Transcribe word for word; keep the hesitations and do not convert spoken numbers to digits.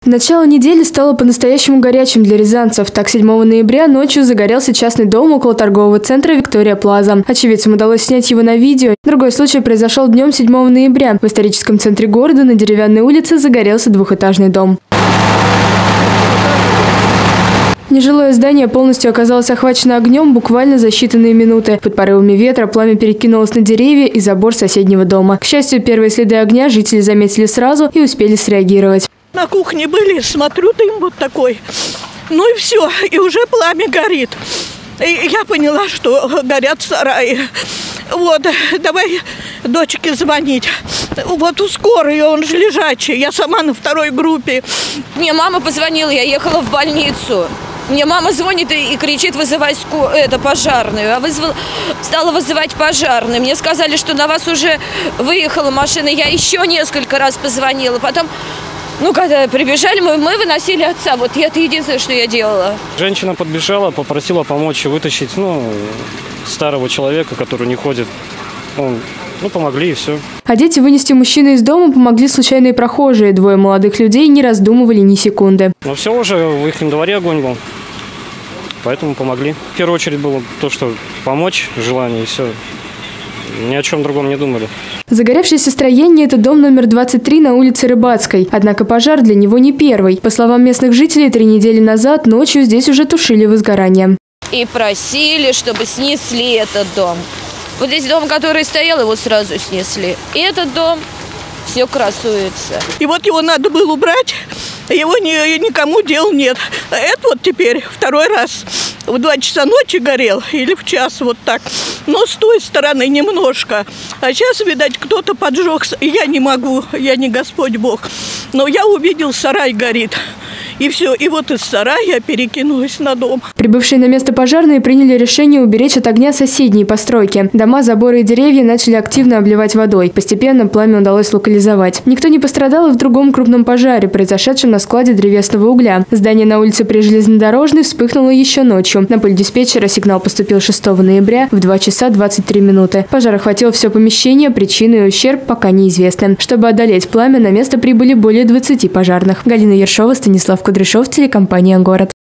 Начало недели стало по-настоящему горячим для рязанцев. Так, седьмого ноября ночью загорелся частный дом около торгового центра «Виктория Плаза». Очевидцам удалось снять его на видео. Другой случай произошел днем седьмого ноября. В историческом центре города на Деревянной улице загорелся двухэтажный дом. Нежилое здание полностью оказалось охвачено огнем буквально за считанные минуты. Под порывами ветра пламя перекинулось на деревья и забор соседнего дома. К счастью, первые следы огня жители заметили сразу и успели среагировать. На кухне были, смотрю, дым вот такой. Ну и все, и уже пламя горит. И я поняла, что горят сараи. Вот, давай дочке звонить. Вот у скорой, он же лежачий. Я сама на второй группе. Мне мама позвонила, я ехала в больницу. Мне мама звонит и, и кричит: вызывай ску... это, пожарную. А вызвала... стала вызывать пожарную. Мне сказали, что на вас уже выехала машина. Я еще несколько раз позвонила. Потом, ну, когда прибежали, мы, мы выносили отца. Вот это единственное, что я делала. Женщина подбежала, попросила помочь вытащить, ну, старого человека, который не ходит. Ну, ну, помогли и все. А дети вынести мужчину из дома помогли случайные прохожие. Двое молодых людей не раздумывали ни секунды. Но все уже, в их дворе огонь был. Поэтому помогли. В первую очередь было то, что помочь, желание, и все. Ни о чем другом не думали. Загоревшееся строение – это дом номер двадцать три на улице Рыбацкой. Однако пожар для него не первый. По словам местных жителей, три недели назад ночью здесь уже тушили возгорание. И просили, чтобы снесли этот дом. Вот здесь дом, который стоял, его сразу снесли. И этот дом все красуется. И вот его надо было убрать, его ни, никому дел нет. А это вот теперь второй раз в два часа ночи горел, или в час вот так. Но с той стороны немножко. А сейчас, видать, кто-то поджег. Я не могу, я не Господь Бог. Но я увидел, сарай горит. И все, и вот из сарая перекинулась на дом. Прибывшие на место пожарные приняли решение уберечь от огня соседние постройки. Дома, заборы и деревья начали активно обливать водой. Постепенно пламя удалось локализовать. Никто не пострадал и в другом крупном пожаре, произошедшем на складе древесного угля. Здание на улице Прижелезнодорожной вспыхнуло еще ночью. На пульт диспетчера сигнал поступил шестого ноября в два часа двадцать три минуты. Пожар охватил все помещение, причины и ущерб пока неизвестны. Чтобы одолеть пламя, на место прибыли более двадцати пожарных. Галина Ершова, Станислав Кудряшов, телекомпания «Город».